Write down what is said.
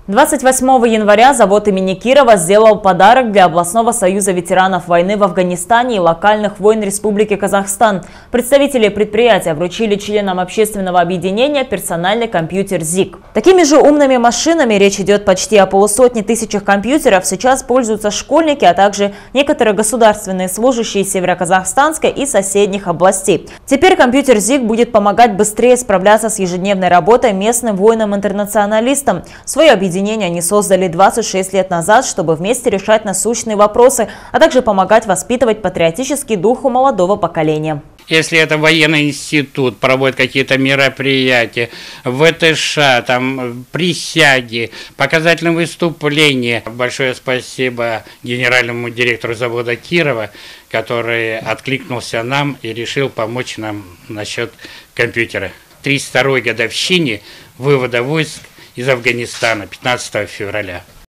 28 января завод имени Кирова сделал подарок для областного союза ветеранов войны в Афганистане и локальных войн Республики Казахстан. Представители предприятия вручили членам общественного объединения персональный компьютер ЗИК. Такими же умными машинами, речь идет почти о полусотне тысячах компьютеров, сейчас пользуются школьники, а также некоторые государственные служащие Североказахстанской и соседних областей. Теперь компьютер ЗИК будет помогать быстрее справляться с ежедневной работой местным воинам-интернационалистам. Свое объединение они создали 26 лет назад, чтобы вместе решать насущные вопросы, а также помогать воспитывать патриотический дух у молодого поколения. Если это военный институт, проводит какие-то мероприятия, ВТШ, там присяги, показательные выступления. Большое спасибо генеральному директору завода Кирова, который откликнулся нам и решил помочь нам насчет компьютера. 32-й годовщине вывода войск из Афганистана 15 февраля.